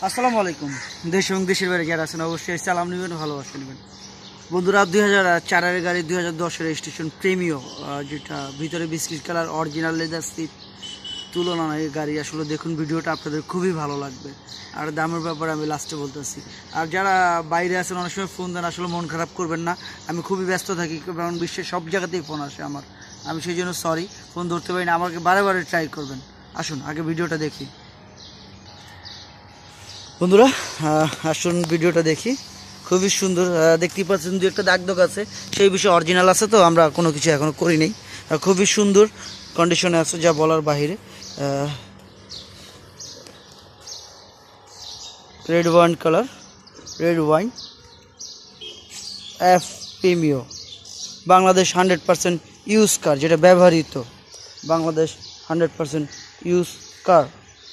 আসসালামু আলাইকুম। দেশ এবং দেশের বাইরে যারা আছেন অবশ্যই সালাম নেবেন, ভালোবাসা নেবেন। বন্ধুরা, 2004-এর গাড়ি 2010-এর রেজিস্ট্রেশন প্রিমিও, যেটা ভিতরে biscuit colour original leather seat, তুলনা এই গাড়ি আসলে দেখুন, ভিডিওটা আপনাদের খুবই ভালো লাগবে। আর দামের ব্যাপারে আমি লাস্টে বলতেছি। আর যারা বাইরে আছেন অনেক সময় ফোন দেন, আসলে মন খারাপ করবেন না, আমি খুবই ব্যস্ত থাকি, কারণ বিশ্বের সব জায়গাতেই ফোন আসে আমার। আমি সেই জন্য সরি, ফোন ধরতে পারি না, আমাকে বারে বারে ট্রাই করবেন। আসুন আগে ভিডিওটা দেখি। বন্ধুরা, আসুন ভিডিওটা দেখি। খুবই সুন্দর, দেখতেই পাচ্ছেন দু একটা দাগ দাগ আছে, সেই বিষয়ে অরিজিনাল আছে, তো আমরা কোনো কিছু এখনো করি নেই। খুবই সুন্দর কন্ডিশনে আছে, যা বলার বাহিরে। Red wine colour, red wine F Premio, Bangladesh 100% use car, যেটা ব্যবহৃত, বাংলাদেশ 100% ইউজ কার।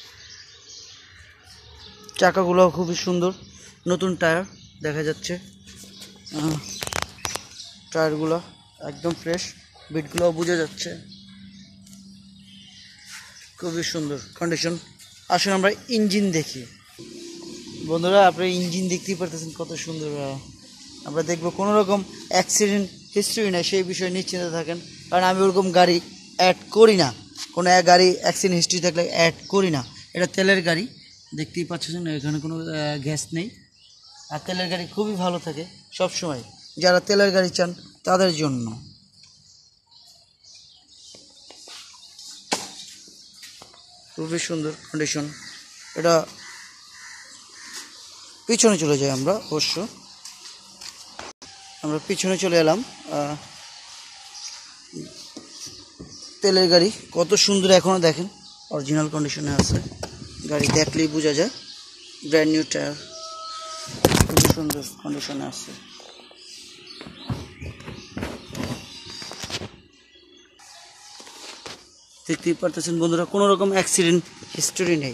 চাকাগুলো খুবই সুন্দর, নতুন টায়ার দেখা যাচ্ছে, টায়ারগুলো একদম ফ্রেশ, বিটগুলো বোঝা যাচ্ছে, খুবই সুন্দর কন্ডিশন। আসুন আমরা ইঞ্জিন দেখি। বন্ধুরা, আপনি ইঞ্জিন দেখতেই পারতেছেন কত সুন্দর। আমরা দেখবো কোনো রকম অ্যাক্সিডেন্ট হিস্ট্রি নাই, সেই বিষয়ে নিশ্চিন্ত থাকেন, কারণ আমি ওরকম গাড়ি অ্যাড করি না। কোনো গাড়ি অ্যাক্সিডেন্ট হিস্ট্রি থাকলে অ্যাড করি না। এটা তেলের গাড়ি, দেখতেই পাচ্ছেন এখানে কোনো গ্যাস নেই। আর তেলের গাড়ি খুবই ভালো থাকে সব সময়, যারা তেলের গাড়ি চান তাদের জন্য। খুবই সুন্দর কন্ডিশন। এটা পিছনে চলে যাই আমরা, আমরা পিছনে চলে এলাম। তেলের গাড়ি কত সুন্দর, এখনও দেখেন অরিজিনাল কন্ডিশনে আছে, গাড়ি দেখলেই বোঝা যায়। ব্র্যান্ড নিউ টায়ার, খুবই সুন্দর কন্ডিশনে আছে। দেখতেই পারতেছেন বন্ধুরা, কোনো রকম অ্যাক্সিডেন্ট হিস্টোরি নেই।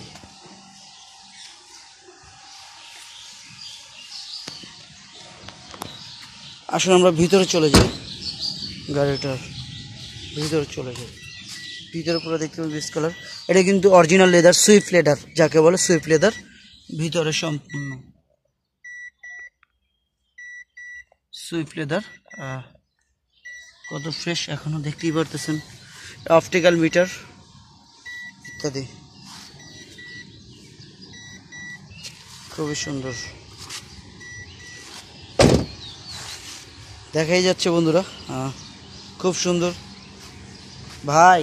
আসলে আমরা ভিতরে চলে যাই, গাড়িটার ভিতরে চলে যাই। ভিতরে পুরো দেখতে পাবেন বেস কালার, এটা কিন্তু অরিজিনাল লেদার, সুইফট লেদার যাকে বলে, সুইফট লেদার ভিতরে সম্পূর্ণ সুইফট লেদার। কত ফ্রেশ এখনো দেখতেই পারতেছেন। অপটিক্যাল মিটার ইত্যাদি, খুবই সুন্দর দেখাই যাচ্ছে বন্ধুরা, খুব সুন্দর। ভাই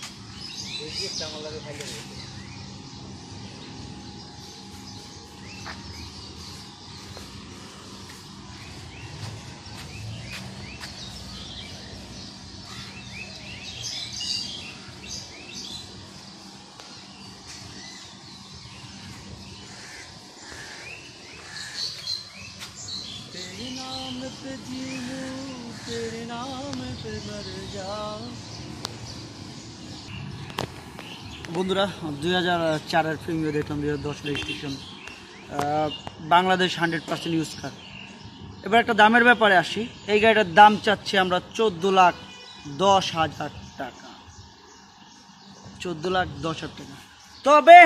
বন্ধুরা, 2004-এর প্রিমিও দেখলাম, 2010 রেজিস্ট্রেশন, বাংলাদেশ 100% ইউজ কার। এবার একটা দামের ব্যাপারে আসি। এই গাড়িটার দাম চাচ্ছি আমরা 14,10,000 টাকা, 14,10,000 টাকা। তবে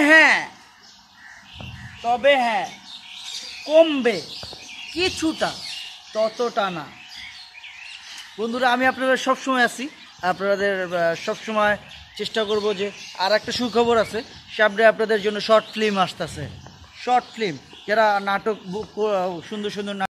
হ্যাঁ কমবে কিছুটা, ততটা না। বন্ধুরা, আমি আপনাদের সবসময় আছি, আপনাদের সবসময় চেষ্টা করব যে। আর একটা সুখবর আছে, সামনে আপনাদের জন্য শর্ট ফিল্ম আসতেছে। শর্ট ফিল্ম, যারা নাটক সুন্দর সুন্দর